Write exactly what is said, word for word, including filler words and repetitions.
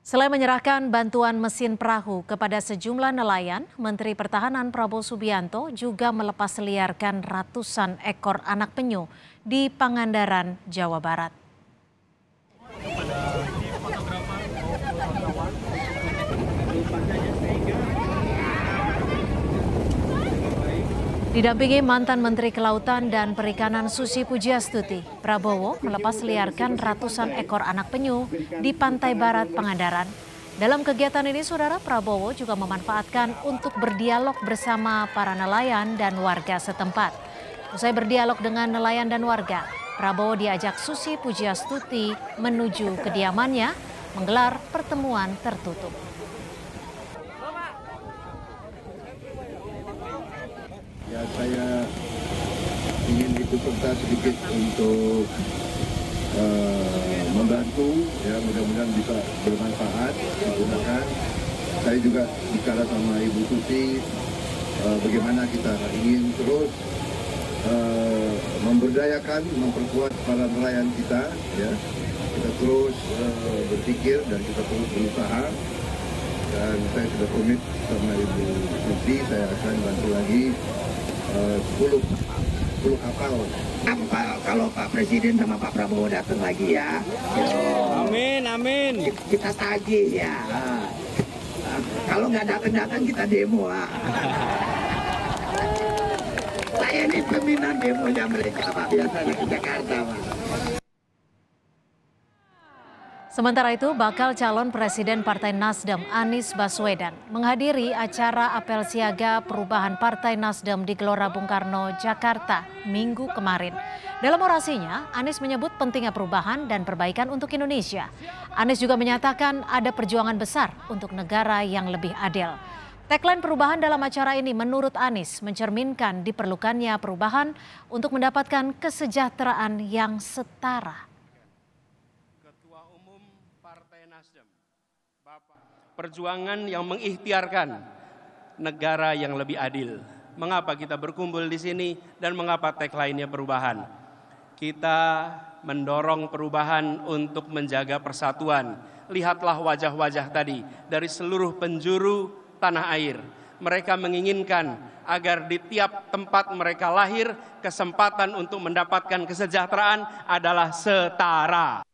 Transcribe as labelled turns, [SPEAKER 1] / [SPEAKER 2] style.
[SPEAKER 1] Selain menyerahkan bantuan mesin perahu kepada sejumlah nelayan, Menteri Pertahanan Prabowo Subianto juga melepas liarkan ratusan ekor anak penyu di Pangandaran, Jawa Barat. Didampingi mantan Menteri Kelautan dan Perikanan Susi Pujiastuti, Prabowo melepas liarkan ratusan ekor anak penyu di pantai barat Pangandaran. Dalam kegiatan ini, Saudara, Prabowo juga memanfaatkan untuk berdialog bersama para nelayan dan warga setempat. Usai berdialog dengan nelayan dan warga, Prabowo diajak Susi Pujiastuti menuju kediamannya menggelar pertemuan tertutup.
[SPEAKER 2] Ya, saya ingin ikut serta sedikit untuk uh, membantu, ya mudah-mudahan bisa bermanfaat digunakan. Saya juga bicara sama Ibu Susi, uh, bagaimana kita ingin terus uh, memberdayakan, memperkuat para nelayan kita, ya kita terus uh, berpikir dan kita terus berusaha. Dan saya sudah komit sama Ibu Susi, saya akan bantu lagi sepuluh kapal.
[SPEAKER 3] Kalau Pak Presiden sama Pak Prabowo datang lagi ya.
[SPEAKER 4] Amin, amin.
[SPEAKER 3] Kita tagih ya. Kalau nggak datang-datang kita demo. Saya ini pembinaan demonya mereka Pak, biasanya ke Jakarta Pak.
[SPEAKER 1] Sementara itu, bakal calon Presiden Partai Nasdem Anies Baswedan menghadiri acara apel siaga perubahan Partai Nasdem di Gelora Bung Karno, Jakarta, Minggu kemarin. Dalam orasinya, Anies menyebut pentingnya perubahan dan perbaikan untuk Indonesia. Anies juga menyatakan ada perjuangan besar untuk negara yang lebih adil. Tagline perubahan dalam acara ini menurut Anies mencerminkan diperlukannya perubahan untuk mendapatkan kesejahteraan yang setara.
[SPEAKER 4] Perjuangan yang mengikhtiarkan negara yang lebih adil. Mengapa kita berkumpul di sini dan mengapa tagline-nya perubahan? Kita mendorong perubahan untuk menjaga persatuan. Lihatlah wajah-wajah tadi dari seluruh penjuru tanah air. Mereka menginginkan agar di tiap tempat mereka lahir, kesempatan untuk mendapatkan kesejahteraan adalah setara.